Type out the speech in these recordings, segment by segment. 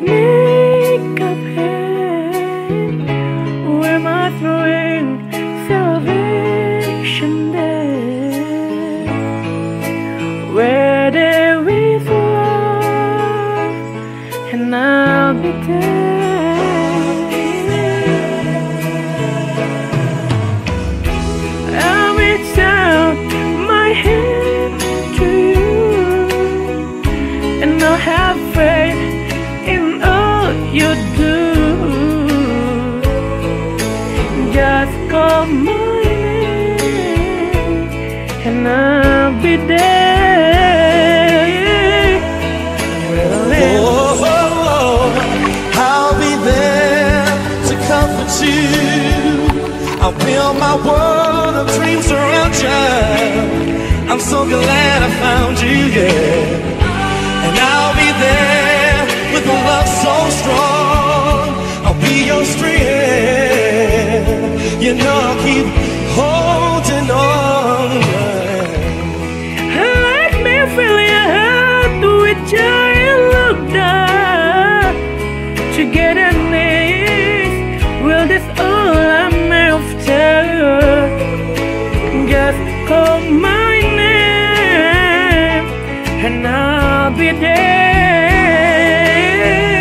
sneak up here. Where am I throwing salvation there? Where there is love, and I'll be there. I'll reach out my hand to you, and I'll have faith in all you do. Just call my name, and I'll be there. I'll be there to comfort you. I'll build my world of dreams around you. I'm so glad I found you, yeah. And I'll be there with a love so strong. I'll be your strength. You know I'll keep holding on. Let me fill your heart with joy and laughter. Togetherness, well, that's all I'm after. Just call my name, and I'll be there.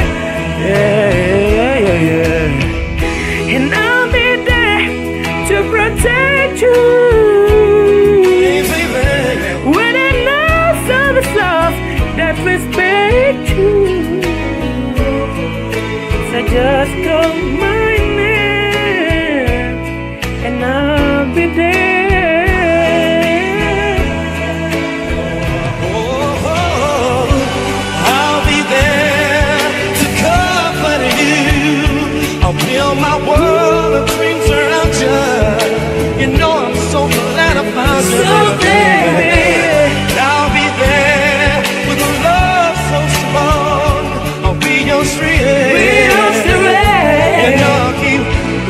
Yeah. And I'll be there to protect you. When I know service love that respect you. So just call my name, and I'll be there. Build my world of dreams around you. You know I'm so glad I found you. So baby, I'll be there with a love so strong. I'll be your strength. be your strength. And I'll keep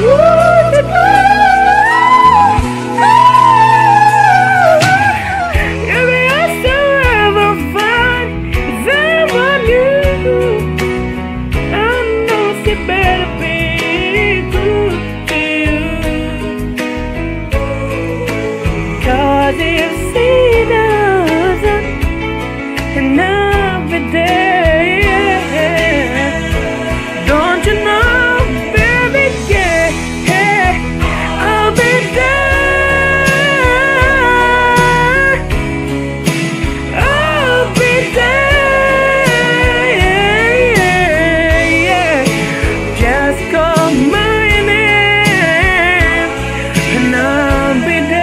every answer ever find is ever new. I know she better be. Cause if she doesn't, and I'll be there. Don't you know, baby, yeah, I'll be there. I'll be there. Just call my name, and I'll be there.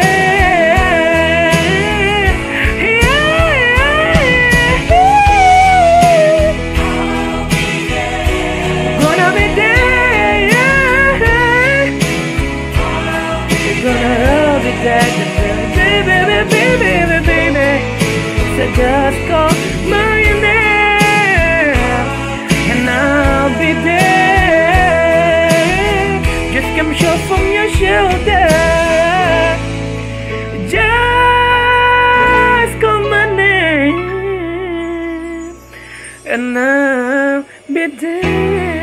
Baby, so just call my name, and I'll be there. Just come short from your shoulder. Just call my name, and I'll be there.